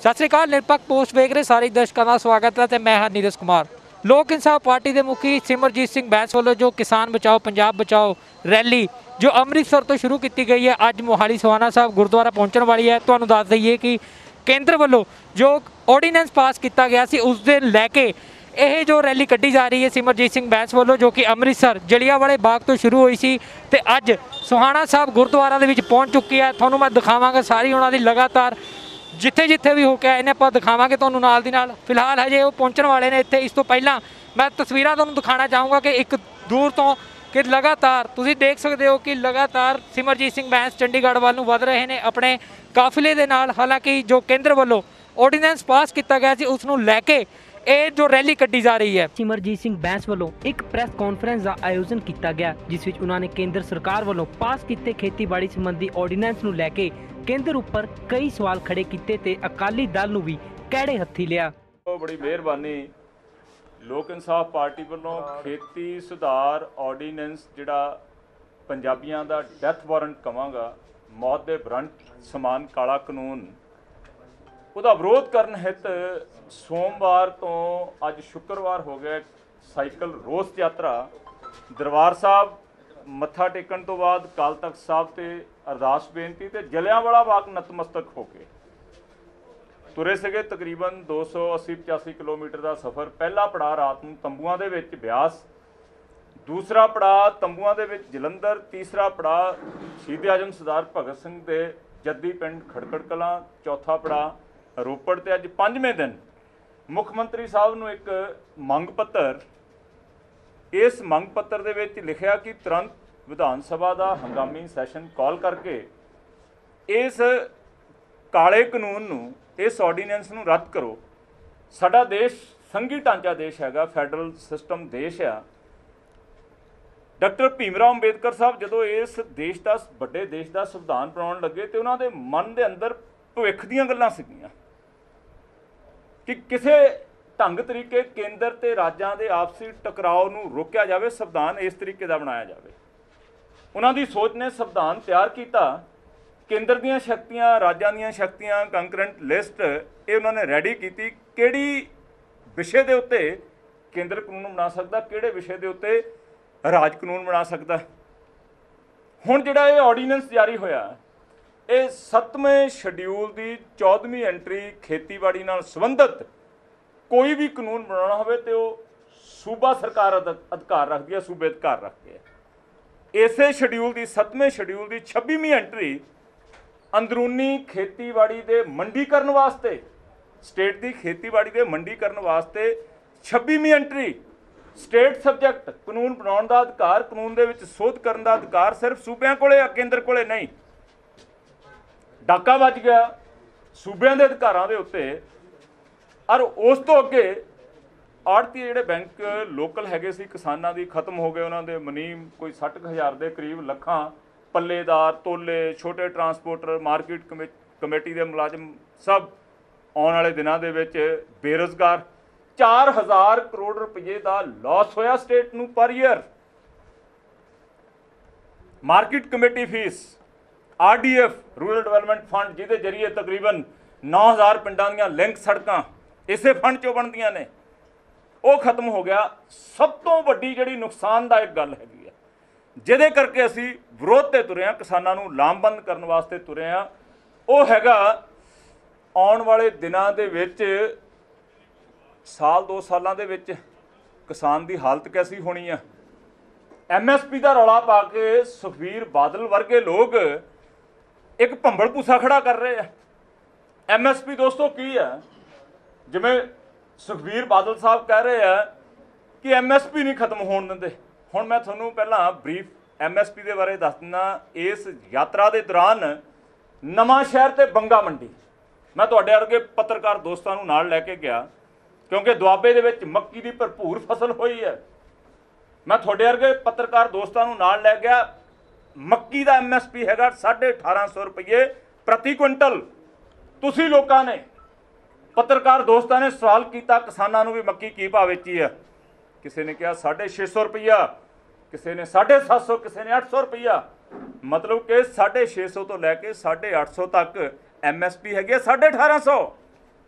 सत श्री अकाल। निरपक्ष पोस्ट वेख रहे सारे दर्शकों का स्वागत है। मैं हाँ नीरज कुमार। लोक इंसाफ पार्टी के मुखी सिमरजीत सिंह बैंस वालों जो किसान बचाओ पंजाब बचाओ रैली जो अमृतसर तो शुरू की गई है, अज मोहाली सोहाना साहब गुरुद्वारा पहुंचने वाली है। तो दस दईए कि केंद्र वालों जो ऑर्डीनेंस पास किया गया सी उस दिन लैके यह जो रैली कड्डी जा रही है सिमरजीत सिंह बैंस वालों जो कि अमृतसर जलियांवाले बाग तो शुरू हुई सी ते अज सोहाना साहब गुरुद्वारा दे विच पहुंच चुकी है। तुहानूं मैं दिखावांगा सारी उन्होंने लगातार जिथे जिथे भी होके आए ने आप दिखावांगे तुहानूं नाल दी नाल। फिलहाल हजे वो पहुंचने वाले ने इत्थे। इस तो पहला मैं तस्वीरां तुहानूं दिखाना चाहूँगा कि एक दूर तो कि लगातार तुसीं देख सकते हो कि लगातार सिमरजीत सिंह बैंस चंडीगढ़ वाल नूं वध रहे हैं अपने काफिले दे नाल। हालांकि जो केंद्र वालों ऑर्डीनेंस पास किया गया सी उसनूं लैके ਇਹ जो रैली कड्डी जा रही है। सिमरजीत सिंह बैंस वालों एक प्रेस कॉन्फ्रेंस का आयोजन किया गया जिस विच उन्होंने केंद्र सरकार वालों पास किए खेतीबाड़ी संबंधी ऑर्डीनेंस नूं लैके केंद्र उपर कई सवाल खड़े किए ते अकाली दल नूं भी कैड़े हत्थी लिया। बड़ी मेहरबानी लोक इंसाफ पार्टी वालों खेती सुधार ऑर्डीनेंस जिहड़ा पंजाबियों का डैथ वारंट कहांगा मौत के वारंट समान काला कानून ਉਹਦਾ ਵਿਰੋਧ ਕਰਨ ਹਿੱਤ सोमवार तो अज शुक्रवार हो गया साइकिल रोस यात्रा दरबार साहब मत्था टेकन तो बाद अकाल तख्त साहब ते अरदास बेनती ते जलियांवाला बाग नतमस्तक हो के तुरे सके तकरीबन 280-85 किलोमीटर का सफ़र। पहला पड़ाव रात नूं तंबूआं दे विच ब्यास, दूसरा पड़ाव तंबूआं दे विच जलंधर, तीसरा पड़ाव शहीद आजम सरदार भगत सिंह दे जद्दी पिंड खड़कड़ कलां, चौथा पड़ाव रोपड़ ते अज 5वें दिन मुख मंत्री साहब नूं एक मंग पत्र, इस मंग पत्र दे विच लिखिया कि तुरंत विधान सभा का हंगामी सैशन कॉल करके इस काले कानून नूं इस ऑर्डीनेंस नूं रद्द करो। साडा देश संघी ढांचा देश हैगा, फैडरल सिस्टम देश आ। डॉक्टर भीमराव अंबेडकर साहब जदों इस देश का वड्डे देश का संविधान बनाउण लगे तो उन्होंने मन के अंदर भविख दीआं गल्लां सीगीआं कि किसी ढंग तरीके केंद्र ते राज्यां दे आपसी टकराव नूं रोकिया जाए, संविधान इस तरीके का बनाया जाए। उन्हां दी सोच ने संविधान तैयार किया, केंद्र दीआं शक्तियां राज्यां दीआं शक्तियां कंकरेंट लिस्ट ये उन्होंने रैडी की किहड़ी विषय के उत्ते केंद्र कानून बना सकता, किहड़े विषय के उत्ते राज कानून बना सकता। हुण जिहड़ा ये ऑर्डीनेंस जारी होया ये 7वें शेड्यूल की 14वीं एंट्री खेतीबाड़ी नाल संबंधित कोई भी कानून बनाना होवे तो सूबा सरकार अधिकार रखती है, सूबे अधिकार रखते हैं। इसे शेड्यूल की 7वें शेड्यूल की 26वीं एंट्री अंदरूनी खेतीबाड़ी के मंडीकरण वास्ते, स्टेट की खेतीबाड़ी के मंडीकरण वास्ते 26वीं एंट्री स्टेट सबजैक्ट कानून बनाने का अधिकार, कानून दे विच सोध करने का अधिकार सिर्फ सूबे कोले आ, केंद्र कोले नहीं। डाका वज गया सूबे के अधिकारों के उत्ते। और उस तो अगे आड़ती जिहड़े बैंक लोकल हैगे सी किसानां दी खत्म हो गए, उन्होंने मुनीम कोई 60,000 के करीब लखां पल्लेदार तोले छोटे ट्रांसपोर्टर मार्केट कमेटी के मुलाजम सब आने वाले दिनों के विच बेरोजगार। 4,000 करोड़ रुपये का लॉस होया स्टेट नूं per year. Market committee fee RDF rural development fund जिहदे जरिए तकरीबन 9,000 पिंडां दीआं लिंक सड़कां इसे फंड चों बनदियां ने, वो खत्म हो गया। सब तो वड्डी जिहड़ी नुकसानदायक गल हैगी है जिहदे करके असीं विरोध ते तुरे हां, किसानां नूं लामबंद करन वास्ते तुरे हां, वो हैगा आउण वाले दिनां दे विच साल 2 सालां दे विच किसान दी हालत कैसी होनी है। MSP का रौला पा के सुखबीर बादल वर्गे लोग एक भंबल भूसा खड़ा कर रहे हैं। MSP दोस्तों की है, जिवें सुखबीर बादल साहब कह रहे हैं कि MSP नहीं खत्म होने देंदे। हुण मैं तुहानूं पहलां ब्रीफ MSP के बारे दस दिना। इस यात्रा के दौरान नवां शहर ते बंगा मंडी मैं तुहाडे वर्गे पत्रकार दोस्तां नूं नाल लैके गया क्योंकि दुआबे दे विच मक्की की भरपूर फसल हुई है। मैं थोड़े वर्गे पत्रकार दोस्तों नाल लै गया। मक्की का MSP हैगा 1850 रुपये प्रति क्विंटल। तुसी लोगों ने पत्रकार दोस्तों ने सवाल किया किसानों भी मक्की की भाव बेची है, किसी ने कहा 650 रुपया, किसी ने 750, किसी ने 800 रुपया। मतलब कि 650 तो लैके 850 तक MSP हैगी 1850।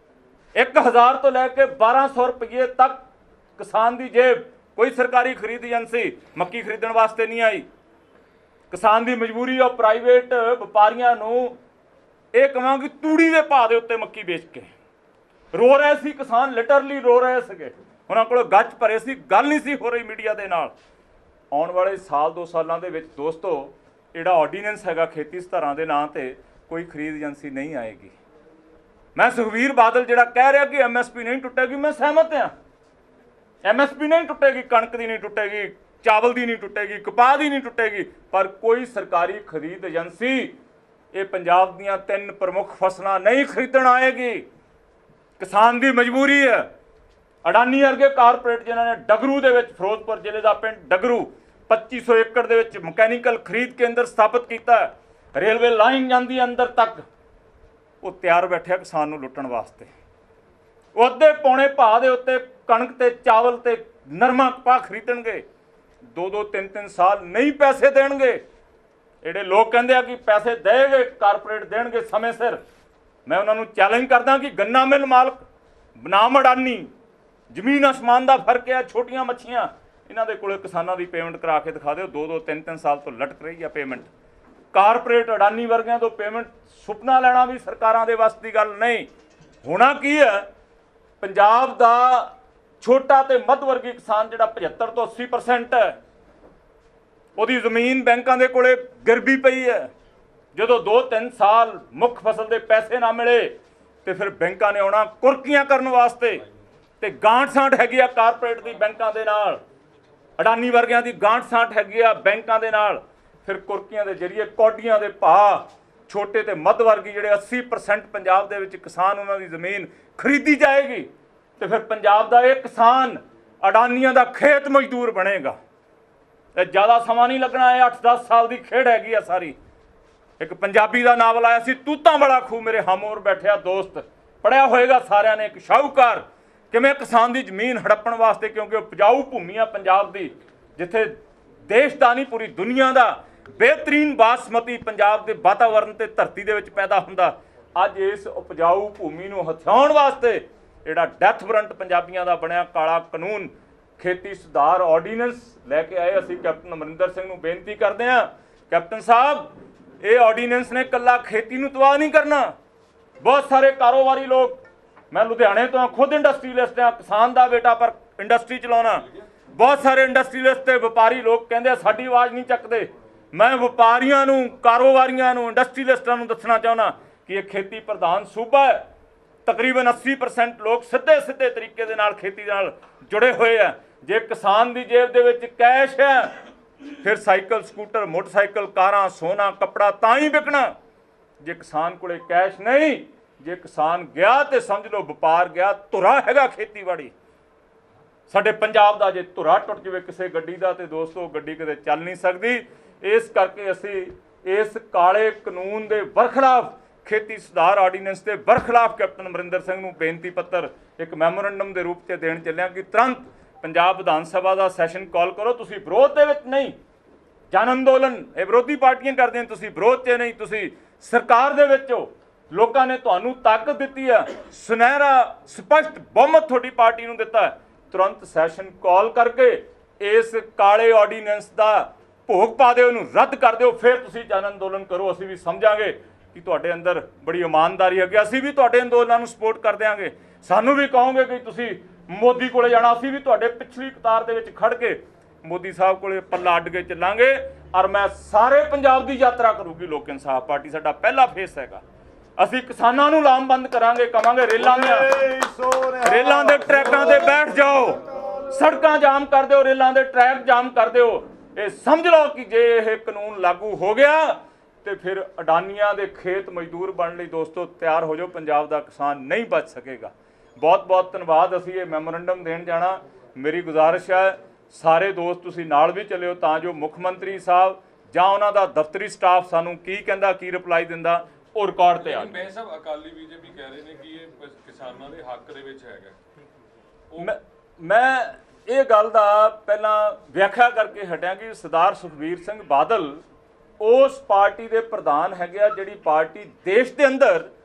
1000 ਤੋਂ ਲੈ ਕੇ 1200 ਰੁਪਏ ਤੱਕ ਕਿਸਾਨ ਦੀ ਜੇਬ। ਕੋਈ ਸਰਕਾਰੀ ਖਰੀਦ ਏਜੰਸੀ ਮੱਕੀ ਖਰੀਦਣ ਵਾਸਤੇ ਨਹੀਂ ਆਈ। ਕਿਸਾਨ ਦੀ ਮਜਬੂਰੀ ਉਹ ਪ੍ਰਾਈਵੇਟ ਵਪਾਰੀਆਂ ਨੂੰ ਇਹ ਕਹਾਂਗੀ ਤੂੜੀ ਦੇ ਭਾਅ ਦੇ ਉੱਤੇ ਮੱਕੀ ਵੇਚ ਕੇ ਰੋ ਰਹੇ ਸੀ। ਕਿਸਾਨ ਲਿਟਰਲੀ ਰੋ ਰਹੇ ਸੀਗੇ, ਉਹਨਾਂ ਕੋਲ ਗੱਜ ਭਰੇ ਸੀ, ਗੱਲ ਨਹੀਂ ਸੀ ਹੋ ਰਹੀ ਮੀਡੀਆ ਦੇ ਨਾਲ। ਆਉਣ ਵਾਲੇ ਸਾਲ 2 ਸਾਲਾਂ ਦੇ ਵਿੱਚ ਦੋਸਤੋ ਜਿਹੜਾ ਆਰਡੀਨੈਂਸ ਹੈਗਾ ਖੇਤੀ ਸੁਧਾਰਾਂ ਦੇ ਨਾਂ ਤੇ ਕੋਈ ਖਰੀਦ ਏਜੰਸੀ ਨਹੀਂ ਆਏਗੀ। ਮੈਂ ਸੁਖਬੀਰ ਬਾਦਲ ਜਿਹੜਾ ਕਹਿ ਰਿਹਾ ਕਿ MSP ਨਹੀਂ ਟੁੱਟੇਗੀ, ਮੈਂ ਸਹਿਮਤ ਹਾਂ। MSP ਨਹੀਂ ਟੁੱਟੇਗੀ, ਕਣਕ ਦੀ ਨਹੀਂ ਟੁੱਟੇਗੀ, ਚਾਵਲ ਦੀ ਨਹੀਂ ਟੁੱਟੇਗੀ, ਕਪਾਹ ਦੀ ਨਹੀਂ ਟੁੱਟੇਗੀ, ਪਰ ਕੋਈ ਸਰਕਾਰੀ ਖਰੀਦ ਏਜੰਸੀ ਇਹ ਪੰਜਾਬ ਦੀਆਂ 3 ਪ੍ਰਮੁੱਖ ਫਸਲਾਂ ਨਹੀਂ ਖਰੀਦਣ ਆਏਗੀ। ਕਿਸਾਨ ਦੀ ਮਜਬੂਰੀ ਹੈ। ਅਡਾਨੀ ਵਰਗੇ ਕਾਰਪੋਰੇਟ ਜਿਨ੍ਹਾਂ ਨੇ ਡਗਰੂ ਦੇ ਵਿੱਚ, ਫਿਰੋਜ਼ਪੁਰ ਜ਼ਿਲ੍ਹੇ ਦਾ ਪਿੰਡ ਡਗਰੂ 2500 ਏਕੜ ਦੇ ਵਿੱਚ ਮਕੈਨੀਕਲ ਖਰੀਦ ਕੇਂਦਰ ਸਥਾਪਿਤ ਕੀਤਾ, ਰੇਲਵੇ ਲਾਈਨ ਜਾਂਦੀ ਅੰਦਰ ਤੱਕ, ਉਹ ਤਿਆਰ ਬੈਠਿਆ ਕਿਸਾਨ ਨੂੰ ਲੁੱਟਣ ਵਾਸਤੇ। ਉਹ ਅੱਧੇ ਪੌਣੇ ਭਾਅ ਦੇ ਉੱਤੇ ਕਣਕ ਤੇ ਚਾਵਲ ਤੇ ਨਰਮਾ ਕਪਾਹ ਖਰੀਦਣਗੇ, 2-2 3-3 ਸਾਲ ਨਹੀਂ ਪੈਸੇ ਦੇਣਗੇ। ਜਿਹੜੇ ਲੋਕ ਕਹਿੰਦੇ ਆ ਕਿ ਪੈਸੇ ਦੇਣਗੇ ਕਾਰਪੋਰੇਟ ਦੇਣਗੇ ਸਮੇਂ ਸਿਰ, ਮੈਂ ਉਹਨਾਂ ਨੂੰ ਚੈਲੰਜ ਕਰਦਾ ਕਿ ਗੰਨਾ ਮਿਲ ਮਾਲਕ ਬਨਾਮ ਅਡਾਨੀ, ਜ਼ਮੀਨ ਅਸਮਾਨ ਦਾ ਫਰਕ ਹੈ। ਛੋਟੀਆਂ ਮੱਛੀਆਂ ਇਹਨਾਂ ਦੇ ਕੋਲੇ ਕਿਸਾਨਾਂ ਦੀ ਪੇਮੈਂਟ ਕਰਾ ਕੇ ਦਿਖਾ ਦਿਓ, 2-2 3-3 ਸਾਲ ਤੋਂ ਲਟਕ ਰਹੀ ਆ ਪੇਮੈਂਟ। ਕਾਰਪੋਰੇਟ ਅਡਾਨੀ ਵਰਗਿਆਂ ਤੋਂ ਪੇਮੈਂਟ ਸੁਪਨਾ ਲੈਣਾ ਵੀ ਸਰਕਾਰਾਂ ਦੇ ਵੱਸ ਦੀ ਗੱਲ ਨਹੀਂ। ਹੋਣਾ ਕੀ ਹੈ, ਪੰਜਾਬ ਦਾ ਛੋਟਾ ਤੇ ਮੱਧ ਵਰਗੀ ਕਿਸਾਨ ਜਿਹੜਾ 75 ਤੋਂ 80% ਹੈ, ਉਹਦੀ ਜ਼ਮੀਨ ਬੈਂਕਾਂ ਦੇ ਕੋਲੇ ਗਿਰਵੀ ਪਈ ਹੈ। ਜਦੋਂ 2-3 ਸਾਲ ਮੁੱਖ ਫਸਲ ਦੇ ਪੈਸੇ ਨਾ ਮਿਲੇ ਤੇ ਫਿਰ ਬੈਂਕਾਂ ਨੇ ਆਉਣਾ ਕੁਰਕੀਆਂ ਕਰਨ ਵਾਸਤੇ, ਤੇ ਗਾਂਠ ਸਾਂਠ ਹੈਗੀ ਆ ਕਾਰਪੋਰੇਟ ਦੀ ਬੈਂਕਾਂ ਦੇ ਨਾਲ, ਅਡਾਨੀ ਵਰਗਿਆਂ ਦੀ ਗਾਂਠ ਸਾਂਠ ਹੈਗੀ ਆ ਬੈਂਕਾਂ ਦੇ ਨਾਲ। ਫਿਰ ਕੁਰਕੀਆਂ ਦੇ ਜ਼ਰੀਏ ਕੌਡੀਆਂ ਦੇ ਭਾਅ ਛੋਟੇ ਤੇ ਮੱਧ ਵਰਗੀ ਜਿਹੜੇ 80% ਪੰਜਾਬ ਦੇ ਵਿੱਚ ਕਿਸਾਨ ਉਹਨਾਂ ਦੀ ਜ਼ਮੀਨ ਖਰੀਦੀ ਜਾਏਗੀ, ਤੇ ਫਿਰ ਪੰਜਾਬ ਦਾ ਇਹ ਕਿਸਾਨ ਅਡਾਨੀਆਂ ਦਾ ਖੇਤ ਮਜ਼ਦੂਰ ਬਣੇਗਾ। ਤੇ ਜ਼ਿਆਦਾ ਸਮਾਂ ਨਹੀਂ ਲੱਗਣਾ, ਇਹ 8-10 ਸਾਲ ਦੀ ਖੇਡ ਹੈਗੀ ਆ ਸਾਰੀ। ਇੱਕ ਪੰਜਾਬੀ ਦਾ ਨਾਵਲ ਆਇਆ ਸੀ ਤੂਤਾਂ ਵਾਲਾ ਖੂਹ, ਮੇਰੇ ਹਮੋਰ ਬੈਠਿਆ ਦੋਸਤ, ਪੜਿਆ ਹੋਏਗਾ ਸਾਰਿਆਂ ਨੇ। ਇੱਕ ਸ਼ਾਹੂਕਾਰ ਕਿਵੇਂ ਕਿਸਾਨ ਦੀ ਜ਼ਮੀਨ ਹੜੱਪਣ ਵਾਸਤੇ, ਕਿਉਂਕਿ ਉਪਜਾਊ ਭੂਮੀ ਆ ਪੰਜਾਬ ਦੀ, ਜਿੱਥੇ ਦੇਸ਼ ਦਾ ਨਹੀਂ ਪੂਰੀ ਦੁਨੀਆ ਦਾ ਬਿਹਤਰੀਨ ਬਾਸਮਤੀ ਪੰਜਾਬ ਦੇ ਵਾਤਾਵਰਣ ਤੇ ਧਰਤੀ ਦੇ ਵਿੱਚ ਪੈਦਾ ਹੁੰਦਾ। ਅੱਜ ਇਸ ਉਪਜਾਊ ਭੂਮੀ ਨੂੰ ਹਥਿਆਉਣ ਵਾਸਤੇ ਜਿਹੜਾ ਡੈਥ ਵਾਰੰਟ ਪੰਜਾਬੀਆਂ ਦਾ ਬਣਿਆ ਕਾਲਾ ਕਾਨੂੰਨ ਖੇਤੀ ਸੁਧਾਰ ਆਰਡੀਨੈਂਸ ਲੈ ਕੇ ਆਏ। ਅਸੀਂ ਕੈਪਟਨ ਅਮਰਿੰਦਰ ਸਿੰਘ ਨੂੰ ਬੇਨਤੀ ਕਰਦੇ ਹਾਂ, ਕੈਪਟਨ ਸਾਹਿਬ ਇਹ ਆਰਡੀਨੈਂਸ ਨੇ ਇਕੱਲਾ ਖੇਤੀ ਨੂੰ ਤਬਾਹ ਨਹੀਂ ਕਰਨਾ। ਬਹੁਤ ਸਾਰੇ ਕਾਰੋਬਾਰੀ ਲੋਕ, ਮੈਂ ਲੁਧਿਆਣੇ ਤੋਂ ਖੁਦ ਇੰਡਸਟਰੀਲਿਸਟ ਹਾਂ, ਕਿਸਾਨ ਦਾ ਬੇਟਾ ਪਰ ਇੰਡਸਟਰੀ ਚਲਾਉਣਾ। ਬਹੁਤ ਸਾਰੇ ਇੰਡਸਟਰੀਲਿਸਟ ਤੇ ਵਪਾਰੀ ਲੋਕ ਕਹਿੰਦੇ ਸਾਡੀ ਆਵਾਜ਼ ਨਹੀਂ ਚੱਕਦੇ। ਮੈਂ ਵਪਾਰੀਆਂ ਨੂੰ, ਕਾਰੋਬਾਰੀਆਂ ਨੂੰ, ਇੰਡਸਟਰੀਲਿਸਟਾਂ ਨੂੰ ਦੱਸਣਾ ਚਾਹੁੰਦਾ ਕਿ ਇਹ ਖੇਤੀ ਪ੍ਰਧਾਨ ਸੂਬਾ ਹੈ। ਤਕਰੀਬਨ 80% ਲੋਕ ਸਿੱਧੇ ਤਰੀਕੇ ਦੇ ਨਾਲ ਖੇਤੀ ਨਾਲ ਜੁੜੇ ਹੋਏ ਆ। ਜੇ ਕਿਸਾਨ ਦੀ ਜੇਬ ਦੇ ਵਿੱਚ ਕੈਸ਼ ਹੈ, ਫਿਰ ਸਾਈਕਲ, ਸਕੂਟਰ, ਮੋਟਰਸਾਈਕਲ, ਕਾਰਾਂ, ਸੋਨਾ, ਕੱਪੜਾ ਤਾਂ ਹੀ ਵਿਕਣਾ। ਜੇ ਕਿਸਾਨ ਕੋਲੇ ਕੈਸ਼ ਨਹੀਂ, ਜੇ ਕਿਸਾਨ ਗਿਆ ਤੇ ਸਮਝ ਲਓ ਵਪਾਰ ਗਿਆ, ਧੁਰਾ ਹੈਗਾ ਖੇਤੀਬਾੜੀ। ਸਾਡੇ ਪੰਜਾਬ ਦਾ ਜੇ ਧੁਰਾ ਟੁੱਟ ਜਾਵੇ ਕਿਸੇ ਗੱਡੀ ਦਾ, ਤੇ ਦੋਸਤੋ ਗੱਡੀ ਕਦੇ ਚੱਲ ਨਹੀਂ ਸਕਦੀ। ਇਸ ਕਰਕੇ ਅਸੀਂ ਇਸ ਕਾਲੇ ਕਾਨੂੰਨ ਦੇ ਬਰਖਲਾਫ, ਖੇਤੀ ਸੁਧਾਰ ਆਰਡੀਨੈਂਸ ਦੇ ਬਰਖਲਾਫ ਕੈਪਟਨ ਅਮਰਿੰਦਰ ਸਿੰਘ ਨੂੰ ਬੇਨਤੀ ਪੱਤਰ ਇੱਕ ਮੈਮੋਰੰਡਮ ਦੇ ਰੂਪ 'ਚ ਦੇਣ ਚੱਲਿਆ ਕਿ ਤੁਰੰਤ ਪੰਜਾਬ ਵਿਧਾਨ ਸਭਾ ਦਾ ਸੈਸ਼ਨ ਕਾਲ ਕਰੋ। ਤੁਸੀਂ ਵਿਰੋਧ ਦੇ ਵਿੱਚ ਨਹੀਂ, ਜਨ ਅੰਦੋਲਨ ਇਹ ਵਿਰੋਧੀ ਪਾਰਟੀਆਂ ਕਰਦੇ ਨੇ, ਤੁਸੀਂ ਵਿਰੋਧ 'ਚ ਨਹੀਂ, ਤੁਸੀਂ ਸਰਕਾਰ ਦੇ ਵਿੱਚ ਹੋ। ਲੋਕਾਂ ਨੇ ਤੁਹਾਨੂੰ ਤਾਕਤ ਦਿੱਤੀ ਹੈ, ਸੁਨਹਿਰਾ ਸਪਸ਼ਟ ਬਹੁਮਤ ਤੁਹਾਡੀ ਪਾਰਟੀ ਨੂੰ ਦਿੱਤਾ ਹੈ। ਤੁਰੰਤ ਸੈਸ਼ਨ ਕਾਲ ਕਰਕੇ ਇਸ ਕਾਲੇ ਆਰਡੀਨੈਂਸ ਦਾ ਭੋਗ ਪਾ ਦਿਓ, ਉਹਨੂੰ ਰੱਦ ਕਰ ਦਿਓ, ਫਿਰ ਤੁਸੀਂ ਜਨ ਅੰਦੋਲਨ ਕਰੋ। ਅਸੀਂ ਵੀ ਸਮਝਾਂਗੇ ਕਿ ਤੁਹਾਡੇ ਅੰਦਰ ਬੜੀ ਇਮਾਨਦਾਰੀ ਹੈਗੀ, ਅਸੀਂ ਵੀ ਤੁਹਾਡੇ ਅੰਦੋਲਨਾਂ ਨੂੰ ਸਪੋਰਟ ਕਰ ਦਿਆਂਗੇ। ਸਾਨੂੰ ਵੀ ਕਹੋਗੇ ਕਿ ਤੁਸੀਂ ਮੋਦੀ ਕੋਲੇ ਜਾਣਾ, ਅਸੀਂ ਵੀ ਤੁਹਾਡੇ ਪਿਛਲੀ ਕਤਾਰ ਦੇ ਵਿੱਚ ਖੜ ਕੇ ਮੋਦੀ ਸਾਹਿਬ ਕੋਲੇ ਪੱਲਾ ਅੱਡ ਕੇ ਚੱਲਾਂਗੇ। ਔਰ ਮੈਂ ਸਾਰੇ ਪੰਜਾਬ ਦੀ ਯਾਤਰਾ ਕਰੂਗੀ ਲੋਕ ਇਨਸਾਫ ਪਾਰਟੀ, ਸਾਡਾ ਪਹਿਲਾ ਫੇਸ ਹੈਗਾ। ਅਸੀਂ ਕਿਸਾਨਾਂ ਨੂੰ ਲਾਮਬੰਦ ਕਰਾਂਗੇ, ਕਵਾਂਗੇ ਰੇਲਾਂ ਦੇ ਟਰੈਕਾਂ ਤੇ ਬੈਠ ਜਾਓ, ਸੜਕਾਂ ਜਾਮ ਕਰ ਦਿਓ, ਰੇਲਾਂ ਦੇ ਟਰੈਕ ਜਾਮ ਕਰ ਦਿਓ। ਇਹ ਸਮਝ ਲਓ ਕਿ ਜੇ ਇਹ ਕਾਨੂੰਨ ਲਾਗੂ ਹੋ ਗਿਆ ਤੇ ਫਿਰ ਅਡਾਨੀਆਂ ਦੇ ਖੇਤ ਮਜ਼ਦੂਰ ਬਣਨ ਲਈ ਦੋਸਤੋ ਤਿਆਰ ਹੋ ਜਾਓ। ਪੰਜਾਬ ਦਾ ਕਿਸਾਨ ਨਹੀਂ ਬਚ ਸਕੇਗਾ। ਬਹੁਤ ਬਹੁਤ ਧੰਨਵਾਦ। ਅਸੀਂ ਇਹ ਮੈਮੋਰੰਡਮ ਦੇਣ ਜਾਣਾ। ਮੇਰੀ ਗੁਜ਼ਾਰਿਸ਼ ਹੈ ਸਾਰੇ ਦੋਸਤ ਤੁਸੀਂ ਨਾਲ ਵੀ ਚੱਲਿਓ, ਤਾਂ ਜੋ ਮੁੱਖ ਮੰਤਰੀ ਸਾਹਿਬ ਜਾਂ ਉਹਨਾਂ ਦਾ ਦਫ਼ਤਰੀ ਸਟਾਫ ਸਾਨੂੰ ਕੀ ਕਹਿੰਦਾ, ਕੀ ਰਿਪਲਾਈ ਦਿੰਦਾ, ਉਹ ਰਿਕਾਰਡ ਤੇ ਆ ਜਾਵੇ। ਮੈਂ ਸਭ ਅਕਾਲੀ ਬੀਜੇਪੀ ਕਹਿ ਰਹੇ ਨੇ ਕਿ ਇਹ ਕਿਸਾਨਾਂ ਦੇ ਹੱਕ ਦੇ ਵਿੱਚ ਹੈਗਾ। ਮੈਂ ਇਹ ਗੱਲ ਦਾ ਪਹਿਲਾਂ ਵਿਆਖਿਆ ਕਰਕੇ ਹਟਿਆ ਕਿ ਸਰਦਾਰ ਸੁਖਬੀਰ ਸਿੰਘ ਬਾਦਲ ਉਸ ਪਾਰਟੀ ਦੇ ਪ੍ਰਧਾਨ ਹੈਗੇ ਆ ਜਿਹੜੀ ਪਾਰਟੀ ਦੇਸ਼ ਦੇ ਅੰਦਰ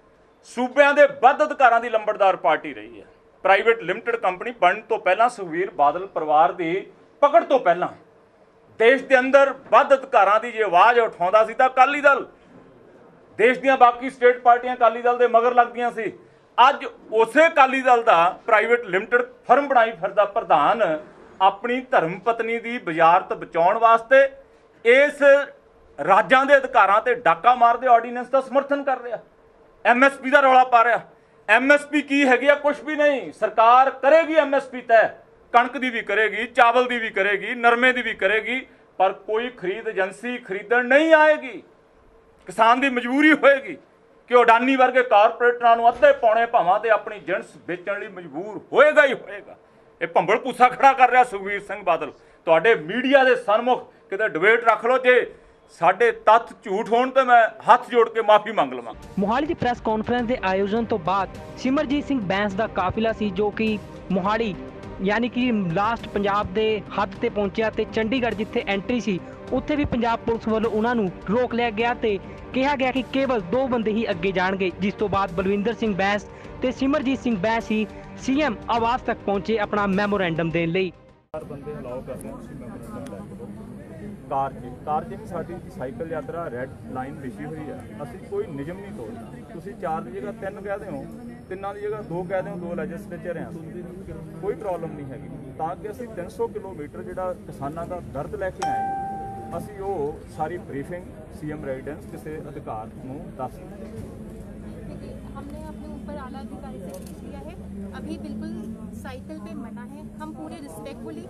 ਸੂਬਿਆਂ ਦੇ ਵੱਧ ਅਧਿਕਾਰਾਂ ਦੀ ਲੰਬੜਦਾਰ ਪਾਰਟੀ ਰਹੀ ਹੈ। ਪ੍ਰਾਈਵੇਟ ਲਿਮਟਿਡ ਕੰਪਨੀ ਬਣਨ ਤੋਂ ਪਹਿਲਾਂ ਸੁਖਬੀਰ ਬਾਦਲ ਪਰਿਵਾਰ ਦੀ ਪਕੜ ਤੋਂ ਪਹਿਲਾਂ ਦੇਸ਼ ਦੇ ਅੰਦਰ ਵੱਧ ਅਧਿਕਾਰਾਂ ਦੀ ਜੇ ਆਵਾਜ਼ ਉਠਾਉਂਦਾ ਸੀ ਤਾਂ ਅਕਾਲੀ ਦਲ, ਦੇਸ਼ ਦੀਆਂ ਬਾਕੀ ਸਟੇਟ ਪਾਰਟੀਆਂ ਅਕਾਲੀ ਦਲ ਦੇ ਮਗਰ ਲੱਗਦੀਆਂ ਸੀ। ਅੱਜ ਉਸੇ ਅਕਾਲੀ ਦਲ ਦਾ ਪ੍ਰਾਈਵੇਟ ਲਿਮਟਿਡ ਫਰਮ ਬਣਾਈ ਫਿਰਦਾ ਪ੍ਰਧਾਨ ਆਪਣੀ ਧਰਮ ਪਤਨੀ ਦੀ ਵਜ਼ਾਰਤ ਬਚਾਉਣ ਵਾਸਤੇ ਇਸ ਰਾਜਾਂ ਦੇ ਅਧਿਕਾਰਾਂ ਤੇ ਡਾਕਾ ਮਾਰਦੇ ਆਰਡੀਨੈਂਸ ਦਾ ਸਮਰਥਨ ਕਰ ਰਿਹਾ। ਐਮਐਸਪੀ ਦਾ ਰੌਲਾ ਪਾ ਰਿਹਾ। ਐਮਐਸਪੀ ਕੀ ਹੈਗੀ ਆ? ਕੁਝ ਵੀ ਨਹੀਂ। ਸਰਕਾਰ ਕਰੇਗੀ ਐਮਐਸਪੀ ਤੈਅ, ਕਣਕ ਦੀ ਵੀ ਕਰੇਗੀ, ਚਾਵਲ ਦੀ ਵੀ ਕਰੇਗੀ, ਨਰਮੇ ਦੀ ਵੀ ਕਰੇਗੀ, ਪਰ ਕੋਈ ਖਰੀਦ ਏਜੰਸੀ ਖਰੀਦਣ ਨਹੀਂ ਆਏਗੀ। ਕਿਸਾਨ ਦੀ ਮਜਬੂਰੀ ਹੋਏਗੀ ਕਿ ਉਹ ਅਡਾਨੀ ਵਰਗੇ ਕਾਰਪੋਰੇਟਰਾਂ ਨੂੰ ਅੱਧੇ ਪੌਣੇ ਭਾਵਾਂ ਤੇ ਆਪਣੀ ਜਿਣਸ ਵੇਚਣ ਲਈ ਮਜਬੂਰ ਹੋਏਗਾ ਹੀ ਹੋਏਗਾ। ਇਹ ਭੰਬਲ ਭੂਸਾ ਖੜਾ ਕਰ ਰਿਹਾ ਸੁਖਬੀਰ ਸਿੰਘ ਬਾਦਲ। ਤੁਹਾਡੇ ਮੀਡੀਆ ਦੇ ਸਨਮੁਖ ਕਿਤੇ ਡਿਬੇਟ ਰੱਖ ਲਓ, ਜੇ ਸਾਡੇ ਤੱਥ ਝੂਠ ਹੋਣ ਤੇ ਮੈਂ ਹੱਥ ਜੋੜ ਕੇ ਮਾਫੀ ਮੰਗ ਲਵਾਂ। ਮੋਹਾਲੀ ਦੀ ਪ੍ਰੈਸ ਕਾਨਫਰੰਸ ਦੇ ਆਯੋਜਨ ਤੋਂ ਬਾਅਦ ਸਿਮਰਜੀਤ ਸਿੰਘ ਬੈਂਸ ਦਾ ਕਾਫਿਲਾ ਸੀ ਜੋ ਕਿ ਮੋਹਾਲੀ ਯਾਨੀ ਕਿ ਲਾਸਟ ਪੰਜਾਬ ਦੇ ਹੱਦ ਤੇ ਪਹੁੰਚਿਆ ਤੇ ਚੰਡੀਗੜ੍ਹ ਜਿੱਥੇ ਐਂਟਰੀ ਸੀ ਉੱਥੇ ਵੀ ਪੰਜਾਬ ਪੁਲਿਸ ਵੱਲੋਂ ਉਹਨਾਂ ਨੂੰ ਰੋਕ ਲਿਆ ਗਿਆ ਤੇ ਕਿਹਾ ਗਿਆ ਕਿ ਕੇਵਲ 2 ਬੰਦੇ ਹੀ ਅੱਗੇ ਜਾਣਗੇ, ਜਿਸ ਤੋਂ ਬਾਅਦ ਬਲਵਿੰਦਰ ਸਿੰਘ ਬੈਂਸ ਤੇ ਸਿਮਰਜੀਤ ਸਿੰਘ ਬੈਂਸ ਹੀ ਸੀਐਮ ਆਵਾਸ ਤੱਕ ਪਹੁੰਚੇ ਆਪਣਾ ਮੈਮੋਰੈਂਡਮ ਦੇਣ ਲਈ। 4 ਬੰਦੇ ਅਲਾਓ ਕਰਦੇ ਹੋ ਤੁਸੀਂ ਮੈਮੋਰੈਂਡਮ ਲੈ ਕੇ ਕਾਰ ਜੀ ਸਾਡੀ ਸਾਈਕਲ ਯਾਤਰਾ ਰੈੱਡ ਲਾਈਨ ਵਿਛੀ ਹੋਈ ਹੈ। ਅਸੀਂ ਕੋਈ ਨਿਯਮ ਨਹੀਂ ਤੋੜਦੇ। ਤੁਸੀਂ 4 ਦੀ ਜਗ੍ਹਾ 3 ਕਹਦੇ ਹੋ, 3 ਦੀ ਜਗ੍ਹਾ 2 ਕਹਦੇ ਹੋ, 2 ਲੈਜਿਸਲੇਚਰ ਆ, ਕੋਈ ਪ੍ਰੋਬਲਮ ਨਹੀਂ ਹੈਗੀ। ਤਾਂ ਕਿ ਅਸੀਂ 300 ਕਿਲੋਮੀਟਰ ਜਿਹੜਾ ਕਿਸਾਨਾਂ ਦਾ ਦਰਦ ਲੈ ਕੇ ਆਏ, ਅਸੀਂ ਉਹ ਸਾਰੀ ਬਰੀਫਿੰਗ सीएम रेजिडेंस किसी अधिकार को दस देखिए, हमने अपने ऊपर आला अधिकारी से पूछ लिया है। अभी बिल्कुल साइकिल पे मना है। हम पूरे रिस्पेक्टफुली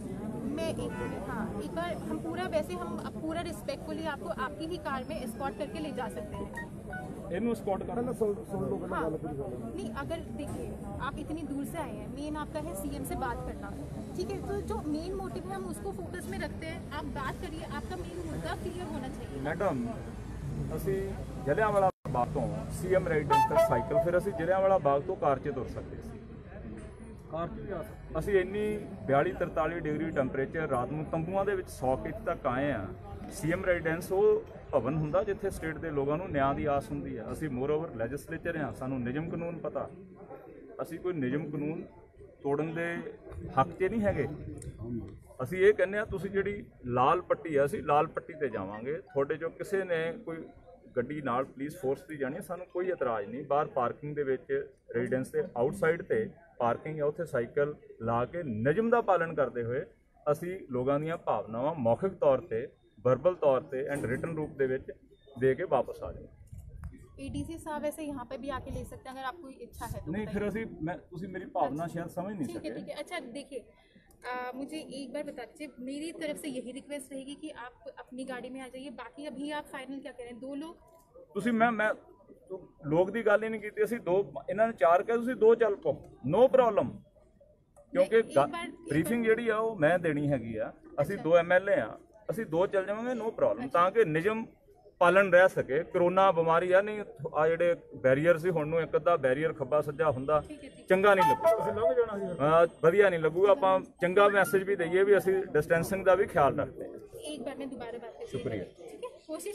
एक बार हम पूरा वैसे हम पूरा रिस्पेक्टफुली आपको आपकी ही कार में एस्कॉर्ट करके ले जा सकते हैं। इन्हों एस्कॉर्ट करना हाँ, नहीं अगर देखिए आप इतनी दूर से आए हैं, मेन आपका है सीएम से बात करना, ठीक है? तो जो मेन मोटिव है हम उसको फोकस में रखते हैं। आप बात करिए, आपका मेन मुद्दा क्लियर होना चाहिए। मैडम ਅਸੀਂ ਜਲਿਆਂਵਾਲਾ ਬਾਗ ਤੋਂ ਸੀਐਮ ਰੈਜ਼ੀਡੈਂਸ ਤੱਕ ਸਾਈਕਲ, ਫਿਰ ਅਸੀਂ ਜਲਿਆਂਵਾਲਾ ਬਾਗ ਤੋਂ ਕਾਰ 'ਚ ਤੁਰ ਸਕਦੇ ਸੀ। ਕਾਰ 'ਚ ਵੀ ਆ ਸਕਦੇ। ਅਸੀਂ ਇੰਨੀ 42-43 ਡਿਗਰੀ ਟੈਂਪਰੇਚਰ ਰਾਤ ਨੂੰ ਤੰਬੂਆਂ ਦੇ ਵਿੱਚ 100 ਕਿੱਟ ਤੱਕ ਆਏ ਆ। ਸੀਐਮ ਰੈਜ਼ੀਡੈਂਸ ਉਹ ਭਵਨ ਹੁੰਦਾ ਜਿੱਥੇ ਸਟੇਟ ਦੇ ਲੋਕਾਂ ਨੂੰ ਨਿਆਂ ਦੀ ਆਸ ਹੁੰਦੀ ਹੈ। ਅਸੀਂ ਮੋਰਓਵਰ ਲੈਜਿਸਲੇਚਰ ਹਾਂ, ਸਾਨੂੰ ਨਿਯਮ ਕਾਨੂੰਨ ਪਤਾ। ਅਸੀਂ ਕੋਈ ਨਿਯਮ ਕਾਨੂੰਨ ਤੋੜਨ ਦੇ ਹੱਕ 'ਚ ਨਹੀਂ ਹੈਗੇ। ਅਸੀਂ ਇਹ ਕਹਿੰਦੇ ਆ ਤੁਸੀਂ ਜਿਹੜੀ ਲਾਲ ਪੱਟੀ ਆ, ਅਸੀਂ ਲਾਲ ਪੱਟੀ ਤੇ ਜਾਵਾਂਗੇ। ਤੁਹਾਡੇ ਜੋ ਕਿਸੇ ਨੇ ਕੋਈ ਗੱਡੀ ਨਾਲ ਪੁਲਿਸ ਫੋਰਸ ਦੀ ਜਾਣੀ, ਸਾਨੂੰ ਕੋਈ ਇਤਰਾਜ਼ ਨਹੀਂ। ਬਾਹਰ ਪਾਰਕਿੰਗ ਦੇ ਵਿੱਚ ਰੈਜ਼ੀਡੈਂਸ ਦੇ ਆਊਟਸਾਈਡ ਤੇ ਪਾਰਕਿੰਗ ਹੈ, ਉੱਥੇ ਸਾਈਕਲ ਲਾ ਕੇ ਨਿਯਮ ਦਾ ਪਾਲਣ ਕਰਦੇ ਹੋਏ ਅਸੀਂ ਲੋਕਾਂ ਦੀਆਂ ਭਾਵਨਾਵਾਂ ਮੌਖਿਕ ਤੌਰ ਤੇ, ਵਰਬਲ ਤੌਰ ਤੇ ਐਂਡ ਰਿਟਨ ਰੂਪ ਦੇ ਵਿੱਚ ਦੇ ਕੇ ਵਾਪਸ ਆ ਜਾਓ। एडीसी साहब ऐसे यहाँ पे भी आके ले सकते हैं अगर आपको इच्छा है तो। नहीं फिर तुसी मेरी भावना शायद समझ नहीं सके। ठीक है। अच्छा देखिए, मुझे एक बार बता दीजिए, मेरी तरफ से यही रिक्वेस्ट रहेगी कि आप अपनी गाड़ी में आ जाइए। बाकी अभी आप फाइनल क्या करें? 2 लोग तुसी मैं लोग दी गल ही नहीं की। ਅਸੀਂ 2 ਇਹਨਾਂ ਨੇ 4 ਕਹੇ, ਤੁਸੀਂ 2 ਚੱਲ ਪੋ, ਨੋ ਪ੍ਰੋਬਲਮ। ਕਿਉਂਕਿ ਬਰੀਫਿੰਗ ਜਿਹੜੀ ਆ ਉਹ ਮੈਂ ਦੇਣੀ ਹੈਗੀ ਆ। ਅਸੀਂ 2 MLA ਆ, ਅਸੀਂ 2 ਚੱਲ ਜਾਵਾਂਗੇ, ਨੋ ਪ੍ਰੋਬਲਮ। ਤਾਂ ਕਿ ਨਿਯਮ ਪਾਲਣ ਰਹਿ ਸਕੇ। ਕਰੋਨਾ ਬਿਮਾਰੀ ਆ, ਨਹੀਂ ਆ ਜਿਹੜੇ ਬੈਰੀਅਰ ਸੀ, ਹੁਣ ਨੂੰ ਇੱਕ ਅੱਧਾ ਬੈਰੀਅਰ ਖੱਬਾ ਸੱਜਾ ਹੁੰਦਾ ਚੰਗਾ ਨਹੀਂ ਲੱਗੂਗਾ, ਵਧੀਆ ਨਹੀਂ ਲੱਗੂਗਾ। ਆਪਾਂ ਚੰਗਾ ਮੈਸੇਜ ਵੀ ਦਈਏ ਵੀ ਅਸੀਂ ਡਿਸਟੈਂਸਿੰਗ ਦਾ ਵੀ ਖਿਆਲ ਰੱਖਦੇ ਹਾਂ। एक बार मैं दोबारा बात करती हूँ। शुक्रिया। ठीक है, कोशिश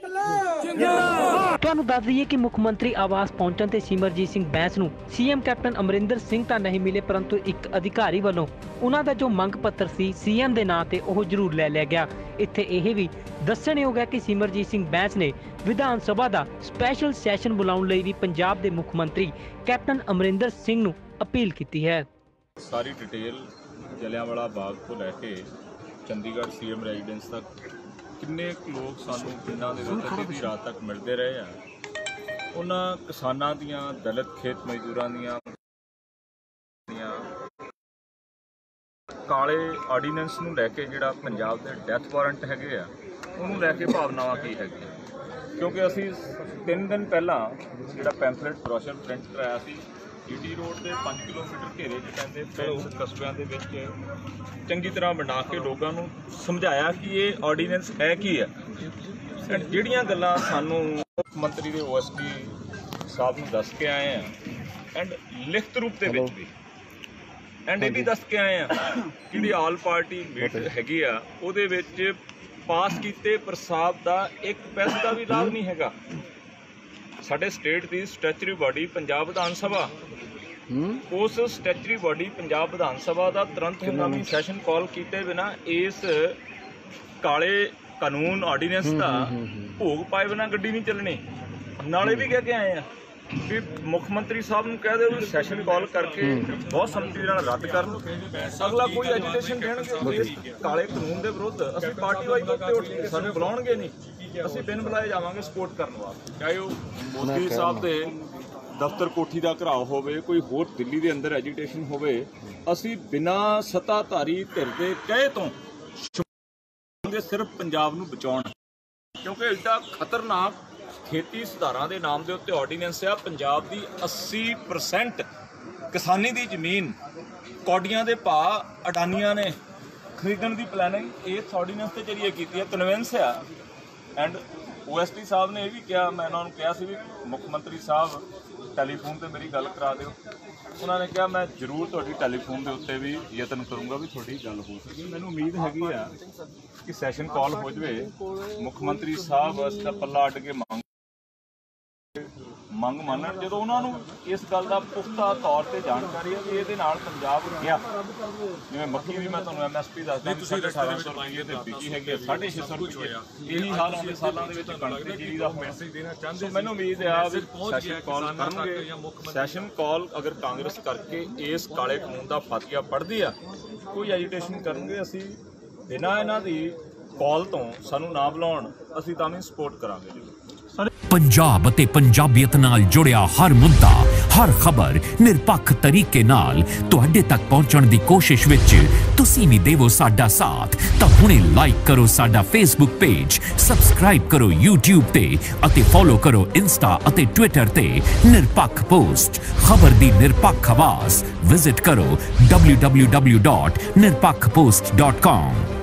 ਤੁਹਾਨੂੰ ਦੱਸ ਦਈਏ ਕਿ ਮੁੱਖ ਮੰਤਰੀ ਆਵਾਸ ਪਹੁੰਚਣ ਤੇ ਸਿਮਰਜੀਤ ਸਿੰਘ ਬੈਂਸ ਨੂੰ ਸੀਐਮ ਕੈਪਟਨ ਅਮਰਿੰਦਰ ਸਿੰਘ ਤਾਂ ਨਹੀਂ ਮਿਲੇ, ਪਰੰਤੂ ਇੱਕ ਅਧਿਕਾਰੀ ਵੱਲੋਂ ਉਹਨਾਂ ਦਾ ਜੋ ਮੰਗ ਪੱਤਰ ਸੀ ਸੀਐਮ ਦੇ ਨਾਂ ਤੇ ਉਹ ਜ਼ਰੂਰ ਲੈ ਲਿਆ ਗਿਆ। ਇੱਥੇ ਇਹ ਵੀ ਦੱਸਣਯੋਗ ਹੈ ਕਿ ਸਿਮਰਜੀਤ ਸਿੰਘ ਬੈਂਸ ਨੇ ਵਿਧਾਨ ਸਭਾ ਦਾ ਸਪੈਸ਼ਲ ਸੈਸ਼ਨ ਬੁਲਾਉਣ ਲਈ ਵੀ ਪੰਜਾਬ ਦੇ ਮੁੱਖ ਮੰਤਰੀ ਕੈਪਟਨ ਅਮਰਿੰਦਰ ਸਿੰਘ ਨੂੰ ਅਪੀਲ ਕੀਤੀ ਹੈ। ਸਾਰੀ ਡਿਟੇਲ ਜਲਿਆਂਵਾਲਾ ਬਾਗ ਤੋਂ ਲੈ ਕੇ ਚੰਡੀਗੜ੍ਹ ਸੀਐਮ ਰੈਜ਼ੀਡੈਂਸ ਤੱਕ ਕਿੰਨੇ ਲੋਕ ਸਾਨੂੰ ਪਿੰਡਾਂ ਦੇ ਵਿੱਚ ਅੱਧੀ ਰਾਤ ਤੱਕ ਮਿਲਦੇ ਰਹੇ ਆ। ਉਹਨਾਂ ਕਿਸਾਨਾਂ ਦੀਆਂ, ਦਲਿਤ ਖੇਤ ਮਜ਼ਦੂਰਾਂ ਦੀਆਂ ਕਾਲੇ ਆਰਡੀਨੈਂਸ ਨੂੰ ਲੈ ਕੇ ਜਿਹੜਾ ਪੰਜਾਬ ਦੇ ਡੈਥ ਵਾਰੰਟ ਹੈਗੇ ਆ, ਉਹਨੂੰ ਲੈ ਕੇ ਭਾਵਨਾਵਾਂ ਕੀ ਹੈਗੀਆਂ। ਕਿਉਂਕਿ ਅਸੀਂ 3 ਦਿਨ ਪਹਿਲਾਂ ਜਿਹੜਾ ਪੈਂਫਲੇਟ ਬਰੋਸ਼ਰ ਪ੍ਰਿੰਟ ਕਰਾਇਆ ਸੀ, GT ਰੋਡ ਦੇ 5 ਕਿਲੋਮੀਟਰ ਘੇਰੇ 'ਚ ਪੈਂਦੇ ਪਿੰਡ ਕਸਬਿਆਂ ਦੇ ਵਿੱਚ ਚੰਗੀ ਤਰ੍ਹਾਂ ਬਣਾ ਕੇ ਲੋਕਾਂ ਨੂੰ ਸਮਝਾਇਆ ਕਿ ਇਹ ਆਰਡੀਨੈਂਸ ਹੈ ਕੀ ਹੈ। ਜਿਹੜੀਆਂ ਗੱਲਾਂ ਸਾਨੂੰ ਮੁੱਖ ਮੰਤਰੀ ਦੇ OSP ਸਾਹਿਬ ਨੂੰ ਦੱਸ ਕੇ ਆਏ ਆ, ਐਂਡ ਲਿਖਤ ਰੂਪ ਦੇ ਵਿੱਚ ਵੀ, ਐਂਡ ਇਹ ਵੀ ਦੱਸ ਕੇ ਆਏ ਆ ਜਿਹੜੀ ਆਲ ਪਾਰਟੀ ਮੀਟਿੰਗ ਹੈਗੀ ਆ, ਉਹਦੇ ਵਿੱਚ ਪਾਸ ਕੀਤੇ ਪ੍ਰਸਤਾਵ ਦਾ 1 ਪੈਸੇ ਦਾ ਵੀ ਲਾਭ ਨਹੀਂ ਹੈਗਾ। ਸਾਡੇ ਸਟੇਟ ਦੀ ਸਟੈਚੂਰੀ ਬਾਡੀ ਪੰਜਾਬ ਵਿਧਾਨ ਸਭਾ, ਉਸ ਸਟੈਚੂਰੀ ਬਾਡੀ ਪੰਜਾਬ ਵਿਧਾਨ ਸਭਾ ਦਾ ਤੁਰੰਤ ਹੰਗਾਮੀ ਸੈਸ਼ਨ ਕਾਲ ਕੀਤੇ ਬਿਨਾਂ ਇਸ ਕਾਲੇ ਕਾਨੂੰਨ ਆਰਡੀਨੈਂਸ ਦਾ ਭੋਗ ਪਾਏ ਬਿਨਾਂ ਗੱਡੀ ਨਹੀਂ ਚੱਲਣੀ। ਨਾਲੇ ਵੀ ਕਹਿ ਕੇ ਆਏ ਆ ਕਿ ਮੁੱਖ ਮੰਤਰੀ ਸਾਹਿਬ ਨੂੰ ਕਹਿ ਦਿਓ ਵੀ ਸੈਸ਼ਨ ਕਾਲ ਕਰਕੇ ਬਹੁਤ ਸੰਮਤੀ ਨਾਲ ਰੱਦ ਕਰਨ, ਅਗਲਾ ਕੋਈ ਐਜੀਟੇਸ਼ਨ ਦੇਣਗੇ ਇਸ ਕਾਲੇ ਕਾਨੂੰਨ ਦੇ ਵਿਰੁੱਧ, ਅਸੀਂ ਪਾਰਟੀ ਵਾਈਜ਼ ਉੱਤੇ ਉੱਠ ਕੇ ਸਾਨੂੰ ਬੁਲਾਉਣਗੇ ਨਹੀਂ, ਅਸੀਂ ਬਿਨ ਬੁਲਾਏ ਜਾਵਾਂਗੇ ਸਪੋਰਟ ਕਰਨ ਵਾਸਤੇ। ਚਾਹੇ ਉਹ ਮੋਦੀ ਸਾਹਿਬ ਦੇ ਦਫ਼ਤਰ ਕੋਠੀ ਦਾ ਘਰਾਓ ਹੋਵੇ, ਕੋਈ ਹੋਰ ਦਿੱਲੀ ਦੇ ਅੰਦਰ ਐਜੀਟੇਸ਼ਨ ਹੋਵੇ, ਅਸੀਂ ਬਿਨਾਂ ਸੱਤਾਧਾਰੀ ਧਿਰ ਦੇ ਕਹੇ ਤੋਂ ਸਿਰਫ ਪੰਜਾਬ ਨੂੰ ਬਚਾਉਣ, ਕਿਉਂਕਿ ਐਡਾ ਖਤਰਨਾਕ ਖੇਤੀ ਸੁਧਾਰਾਂ ਦੇ ਨਾਮ ਦੇ ਉੱਤੇ ਆਰਡੀਨੈਂਸ ਆ। ਪੰਜਾਬ ਦੀ 80% ਕਿਸਾਨੀ ਦੀ ਜ਼ਮੀਨ ਕੌਡੀਆਂ ਦੇ ਭਾਅ ਅਡਾਨੀਆਂ ਨੇ ਖਰੀਦਣ ਦੀ ਪਲੈਨਿੰਗ ਇਸ ਆਰਡੀਨੈਂਸ ਦੇ ਜ਼ਰੀਏ ਕੀਤੀ ਹੈ। ਕਨਵਿੰਸ ਆ। ਐਂਡ OSD ਸਾਹਿਬ ਨੇ ਇਹ ਵੀ ਕਿਹਾ, ਮੈਂ ਉਹਨਾਂ ਨੂੰ ਕਿਹਾ ਸੀ ਵੀ ਮੁੱਖ ਮੰਤਰੀ ਸਾਹਿਬ ਟੈਲੀਫੋਨ ਤੇ ਮੇਰੀ ਗੱਲ ਕਰਾ ਦਿਓ। ਉਹਨਾਂ ਨੇ ਕਿਹਾ ਮੈਂ ਜ਼ਰੂਰ ਤੁਹਾਡੀ ਟੈਲੀਫੋਨ ਦੇ ਉੱਤੇ ਵੀ ਯਤਨ ਕਰੂੰਗਾ ਵੀ ਤੁਹਾਡੀ ਗੱਲ ਹੋ ਸਕੇ। ਮੈਨੂੰ ਉਮੀਦ ਹੈਗੀ ਆ ਕਿ ਸੈਸ਼ਨ ਕਾਲ ਹੋ ਜਾਵੇ, ਮੁੱਖ ਮੰਤਰੀ ਸਾਹਿਬ ਇਸ ਦਾ ਪੱਲਾ ਅੱਡ ਕੇ ਮੰਗ ਮੰਨਣ। ਜਦੋਂ ਉਹਨਾਂ ਨੂੰ ਇਸ ਗੱਲ ਦਾ ਪੁਖਤਾ ਤੌਰ ਤੇ ਜਾਣਕਾਰੀ ਹੈ ਵੀ ਇਹਦੇ ਨਾਲ ਪੰਜਾਬ ਗਿਆ, ਜਿਵੇਂ ਮੱਕੀ ਵੀ ਮੈਂ ਤੁਹਾਨੂੰ MSP ਦੱਸਦਾ, ਤੁਸੀਂ 1800 ਰੁਪਏ ਤੇ ਵਿਕੀ ਹੈਗੀ 650 ਰੁਪਏ, ਇਹੀ ਹਾਲ ਆਉਂਦੇ ਸਾਲਾਂ ਦੇ ਵਿੱਚ ਕਣਕ ਦੀ ਜੀਰੀ ਦਾ ਹੋਇਆ। ਸੋ ਮੈਨੂੰ ਉਮੀਦ ਆ ਵੀ ਸੈਸ਼ਨ ਕਾਲ ਕਰਨਗੇ। ਸੈਸ਼ਨ ਕਾਲ ਅਗਰ ਕਾਂਗਰਸ ਕਰਕੇ ਇਸ ਕਾਲੇ ਕਾਨੂੰਨ ਦਾ ਫਾਤਿਹਾ ਪੜ੍ਹਦੀ ਆ, ਕੋਈ ਐਜੀਟੇਸ਼ਨ ਕਰਨਗੇ, ਅਸੀਂ ਬਿਨਾਂ ਇਹਨਾਂ ਦੀ ਕਾਲ ਤੋਂ ਸਾਨੂੰ ਨਾ ਬੁਲਾਉਣ, ਅਸੀਂ ਤਾਂ ਵੀ ਸਪੋਰਟ ਕਰਾਂਗੇ। पंजाब ते पंजाबियत नाल जुड़िया हर मुद्दा, हर खबर निरपक्ष तरीके नाल तुहाडे तक पहुंचण दी कोशिश विच तुसीं भी देवो साडा साथ। तां हुणे लाइक करो साडा फेसबुक पेज, सबसक्राइब करो YouTube ते अते फॉलो करो इंस्टा अते ट्विटर ते निरपक्ष पोस्ट। खबर दी निरपक्ष आवाज़ विजिट करो www.nirpakhpost.com।